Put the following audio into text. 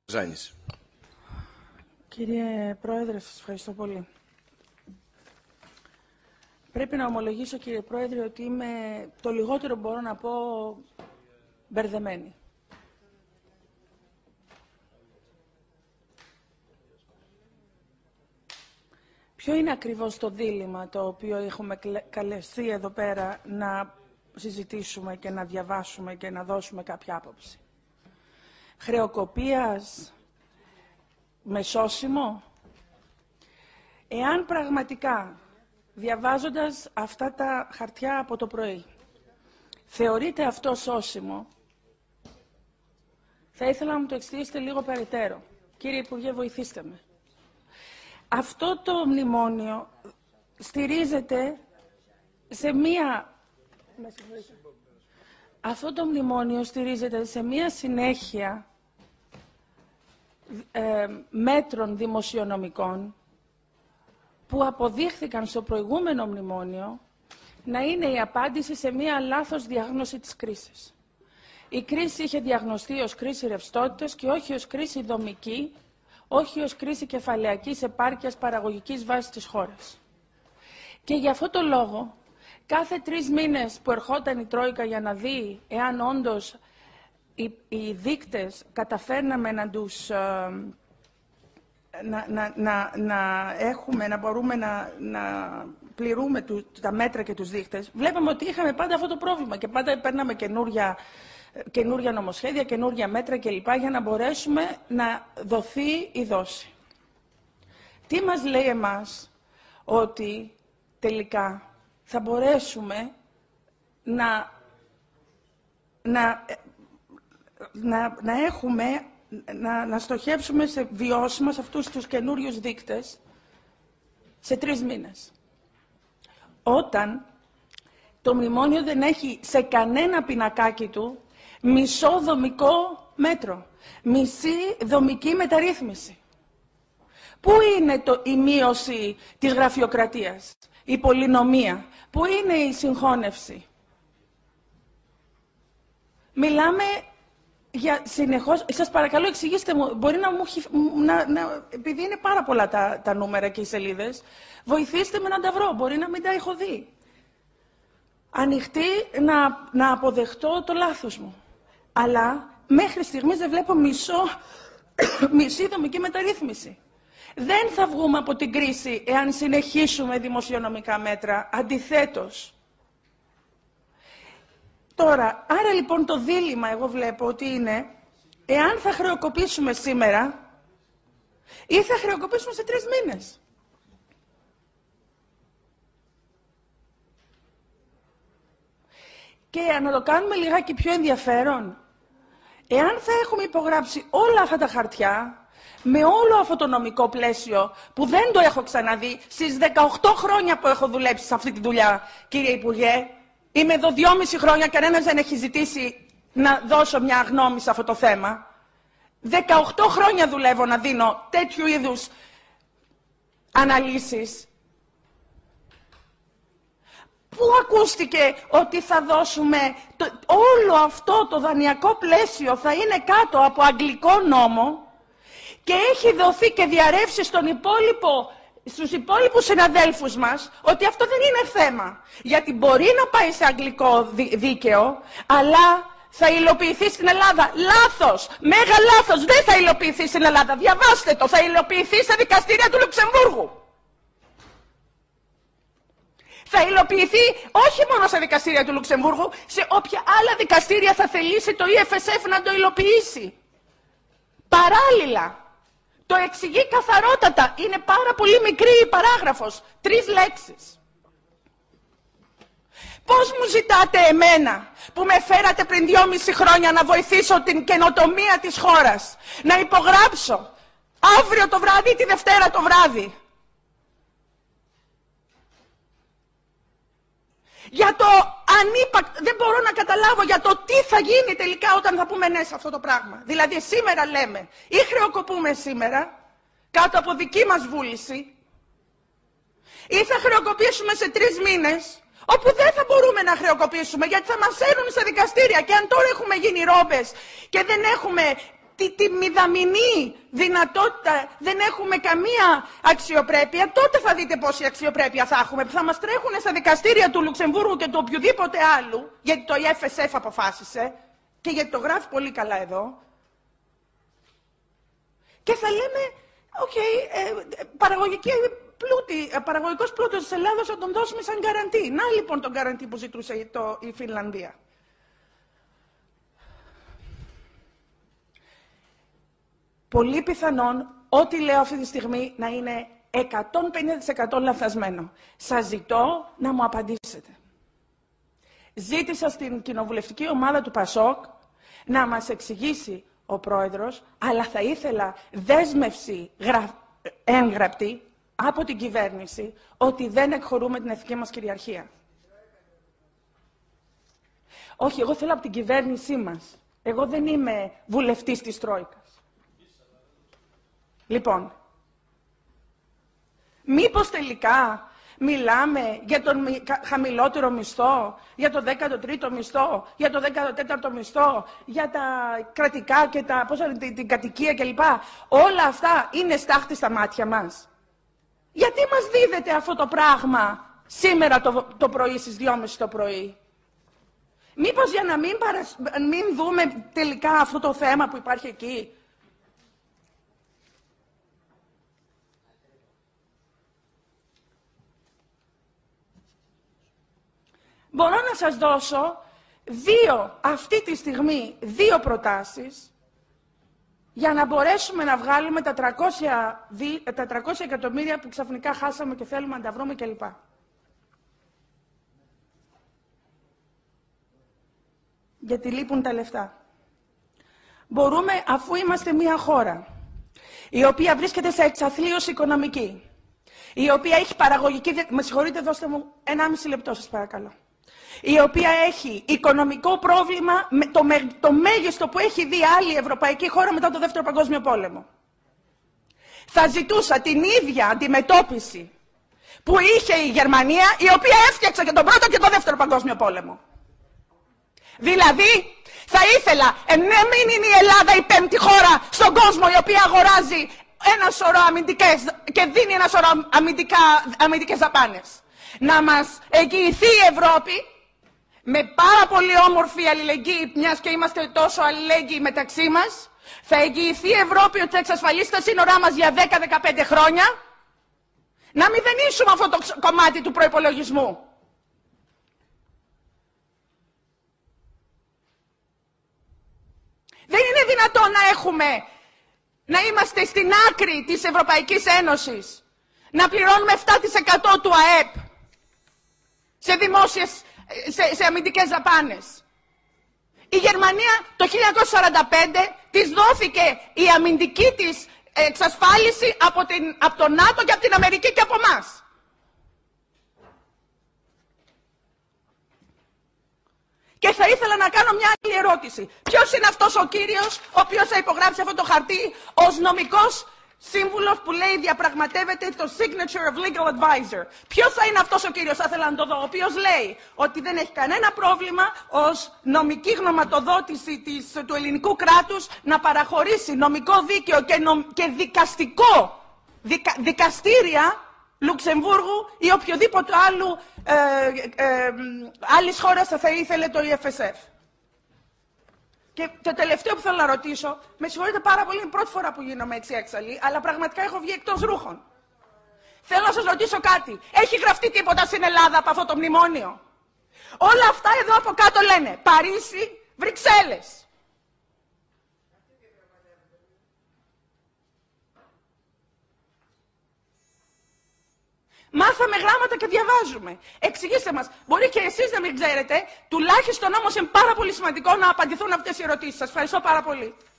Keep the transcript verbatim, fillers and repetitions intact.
Ζάνης. Κύριε Πρόεδρε, σας ευχαριστώ πολύ. Πρέπει να ομολογήσω, κύριε Πρόεδρε, ότι είμαι το λιγότερο μπορώ να πω μπερδεμένη. Ποιο είναι ακριβώς το δίλημμα το οποίο έχουμε καλεστεί εδώ πέρα να συζητήσουμε και να διαβάσουμε και να δώσουμε κάποια άποψη? Χρεοκοπίας με σώσιμο? Εάν πραγματικά, διαβάζοντας αυτά τα χαρτιά από το πρωί, θεωρείτε αυτό σώσιμο, θα ήθελα να μου το εξηγήσετε λίγο περαιτέρω. Κύριε Υπουργέ, βοηθήστε με. Αυτό το μνημόνιο στηρίζεται σε μία... Αυτό το μνημόνιο στηρίζεται σε μία συνέχεια ε, μέτρων δημοσιονομικών που αποδείχθηκαν στο προηγούμενο μνημόνιο να είναι η απάντηση σε μία λάθος διάγνωση της κρίσης. Η κρίση είχε διαγνωστεί ως κρίση ρευστότητας και όχι ως κρίση δομική, όχι ως κρίση κεφαλαιακής επάρκειας παραγωγικής βάσης της χώρας. Και για αυτό το λόγο, κάθε τρεις μήνες που ερχόταν η Τρόικα για να δει εάν όντως οι, οι δείκτες καταφέρναμε να τους... Ε, να, να, να, να έχουμε, να μπορούμε να, να πληρούμε του, τα μέτρα και τους δείκτες, βλέπαμε ότι είχαμε πάντα αυτό το πρόβλημα και πάντα παίρναμε καινούρια, καινούρια νομοσχέδια, καινούρια μέτρα κλπ. Για να μπορέσουμε να δοθεί η δόση. Τι μας λέει εμάς? Ότι τελικά θα μπορέσουμε να, να, να, να έχουμε, να, να στοχεύσουμε σε βιώσιμα σε αυτούς τους καινούριους δείκτες σε τρεις μήνες. Όταν το μνημόνιο δεν έχει σε κανένα πινακάκι του μισό δομικό μέτρο, μισή δομική μεταρρύθμιση. Πού είναι το, η μείωση της γραφειοκρατίας, η πολυνομία, πού είναι η συγχώνευση? Μιλάμε για συνεχώς... Σας παρακαλώ, εξηγήστε μου, μπορεί να μου... Να, να, επειδή είναι πάρα πολλά τα, τα νούμερα και οι σελίδες, βοηθήστε με να τα βρω, μπορεί να μην τα έχω δει. Ανοιχτή να, να αποδεχτώ το λάθος μου. Αλλά μέχρι στιγμής δεν βλέπω μισό, μισή δομική μεταρρύθμιση. Δεν θα βγούμε από την κρίση εάν συνεχίσουμε δημοσιονομικά μέτρα. Αντιθέτως. Τώρα, άρα λοιπόν το δίλημμα εγώ βλέπω ότι είναι εάν θα χρεοκοπήσουμε σήμερα ή θα χρεοκοπήσουμε σε τρεις μήνες. Και να το κάνουμε λιγάκι πιο ενδιαφέρον, εάν θα έχουμε υπογράψει όλα αυτά τα χαρτιά, με όλο αυτό το νομικό πλαίσιο που δεν το έχω ξαναδεί στις δεκαοκτώ χρόνια που έχω δουλέψει σε αυτή τη δουλειά, κύριε Υπουργέ, είμαι εδώ δυόμιση χρόνια, κανένας δεν έχει ζητήσει να δώσω μια γνώμη σε αυτό το θέμα. δεκαοκτώ χρόνια δουλεύω να δίνω τέτοιου είδους αναλύσεις. Πού ακούστηκε ότι θα δώσουμε, το, όλο αυτό το δανειακό πλαίσιο θα είναι κάτω από αγγλικό νόμο και έχει δοθεί και διαρρεύσει στον υπόλοιπο, στους υπόλοιπους συναδέλφους μας ότι αυτό δεν είναι θέμα. Γιατί μπορεί να πάει σε αγγλικό δίκαιο, αλλά θα υλοποιηθεί στην Ελλάδα. Λάθος! Μέγα λάθος! Δεν θα υλοποιηθεί στην Ελλάδα. Διαβάστε το! Θα υλοποιηθεί στα δικαστήρια του Λουξεμβούργου. Θα υλοποιηθεί όχι μόνο στα δικαστήρια του Λουξεμβούργου, σε όποια άλλα δικαστήρια θα θελήσει το ι εφ ες εφ να το υλοποιήσει. Παράλληλα, το εξηγεί καθαρότατα. Είναι πάρα πολύ μικρή η παράγραφος. Τρεις λέξεις. Πώς μου ζητάτε εμένα, που με φέρατε πριν δυόμιση χρόνια να βοηθήσω την καινοτομία της χώρας, να υπογράψω αύριο το βράδυ ή τη Δευτέρα το βράδυ? Για το ανύπαρκτο, δεν μπορώ να καταλάβω για το τι θα γίνει τελικά όταν θα πούμε ναι σε αυτό το πράγμα. Δηλαδή σήμερα λέμε ή χρεοκοπούμε σήμερα, κάτω από δική μας βούληση, ή θα χρεοκοπήσουμε σε τρεις μήνες, όπου δεν θα μπορούμε να χρεοκοπήσουμε γιατί θα μας έρουν στα δικαστήρια. Και αν τώρα έχουμε γίνει ρόμπες και δεν έχουμε τη, τη μηδαμινή δυνατότητα, δεν έχουμε καμία αξιοπρέπεια, τότε θα δείτε πόση αξιοπρέπεια θα έχουμε, που θα μας τρέχουν στα δικαστήρια του Λουξεμβούργου και του οποιοδήποτε άλλου, γιατί το Εφ Ες Εφ αποφάσισε και γιατί το γράφει πολύ καλά εδώ. Και θα λέμε, οκ, okay, ε, παραγωγική πλούτη, παραγωγικός πλούτος της Ελλάδας θα τον δώσουμε σαν γκαραντί. Να λοιπόν τον γκαραντί που ζητούσε το, η Φινλανδία. Πολύ πιθανόν ό,τι λέω αυτή τη στιγμή να είναι εκατόν πενήντα τοις εκατό λαθασμένο. Σας ζητώ να μου απαντήσετε. Ζήτησα στην κοινοβουλευτική ομάδα του Πασόκ να μας εξηγήσει ο πρόεδρος, αλλά θα ήθελα δέσμευση γρα... έγγραπτη από την κυβέρνηση ότι δεν εκχωρούμε την εθνική μας κυριαρχία. Όχι, εγώ θέλω από την κυβέρνησή μας. Εγώ δεν είμαι βουλευτής της Τρόικας. Λοιπόν, μήπως τελικά μιλάμε για τον χαμηλότερο μισθό, για το δέκατο τρίτο μισθό, για το δέκατο τέταρτο μισθό, για τα κρατικά και τα, πώς, την, την κατοικία κλπ. Όλα αυτά είναι στάχτη στα μάτια μας. Γιατί μας δίδεται αυτό το πράγμα σήμερα το, το πρωί στις δυόμιση το πρωί. Μήπως για να μην, παρασ... μην δούμε τελικά αυτό το θέμα που υπάρχει εκεί. Μπορώ να σας δώσω δύο, αυτή τη στιγμή, δύο προτάσεις για να μπορέσουμε να βγάλουμε τα τριακόσια, τα τριακόσια εκατομμύρια που ξαφνικά χάσαμε και θέλουμε να τα βρούμε κλπ. Γιατί λείπουν τα λεφτά. Μπορούμε, αφού είμαστε μια χώρα η οποία βρίσκεται σε εξαθλίωση οικονομική, η οποία έχει παραγωγική... Με συγχωρείτε, δώστε μου ενάμιση λεπτό σας παρακαλώ. Η οποία έχει οικονομικό πρόβλημα, το, με, το μέγιστο που έχει δει άλλη ευρωπαϊκή χώρα μετά το Δεύτερο Παγκόσμιο Πόλεμο. Θα ζητούσα την ίδια αντιμετώπιση που είχε η Γερμανία, η οποία έφτιαξε και τον Πρώτο και τον Δεύτερο Παγκόσμιο Πόλεμο. Δηλαδή, θα ήθελα ε, να μην είναι η Ελλάδα η πέμπτη χώρα στον κόσμο η οποία αγοράζει ένα σωρό αμυντικές και δίνει ένα σωρό αμυντικά, αμυντικές δαπάνες. Να μας εγγυηθεί η Ευρώπη με πάρα πολύ όμορφη αλληλεγγύη, μιας και είμαστε τόσο αλληλέγγυοι μεταξύ μας, θα εγγυηθεί η Ευρώπη ότι θα εξασφαλίσει τα σύνορά μας για δέκα με δεκαπέντε χρόνια, να μηδενίσουμε αυτό το κομμάτι του προϋπολογισμού. Δεν είναι δυνατόν να έχουμε, να είμαστε στην άκρη της Ευρωπαϊκής Ένωσης, να πληρώνουμε επτά τοις εκατό του ΑΕΠ σε δημόσιες, σε, σε αμυντικές δαπάνες. Η Γερμανία το χίλια εννιακόσια σαράντα πέντε της δόθηκε η αμυντική της εξασφάλιση από, την, από το ΝΑΤΟ και από την Αμερική και από εμάς. Και θα ήθελα να κάνω μια άλλη ερώτηση. Ποιος είναι αυτός ο κύριος ο οποίος θα υπογράψει αυτό το χαρτί ως νομικός σύμβουλος που λέει διαπραγματεύεται το signature of legal advisor. Ποιος θα είναι αυτός ο κύριος, θα ήθελα να το δω, ο οποίος λέει ότι δεν έχει κανένα πρόβλημα ως νομική γνωματοδότηση της, του ελληνικού κράτους να παραχωρήσει νομικό δίκαιο και, νομ, και δικαστικό, δικα, δικαστήρια Λουξεμβούργου ή οποιοδήποτε άλλου ε, ε, άλλης χώρας θα ήθελε το Εφ Ες Εφ. Και το τελευταίο που θέλω να ρωτήσω, με συγχωρείτε πάρα πολύ, είναι η πρώτη φορά που γίνομαι έτσι έξαλλη, αλλά πραγματικά έχω βγει εκτός ρούχων. Θέλω να σας ρωτήσω κάτι. Έχει γραφτεί τίποτα στην Ελλάδα από αυτό το μνημόνιο? Όλα αυτά εδώ από κάτω λένε Παρίσι, Βρυξέλλες. Μάθαμε γράμματα και διαβάζουμε. Εξηγήστε μας. Μπορεί και εσείς να μην ξέρετε, τουλάχιστον όμως είναι πάρα πολύ σημαντικό να απαντηθούν αυτές οι ερωτήσεις. Σας ευχαριστώ πάρα πολύ.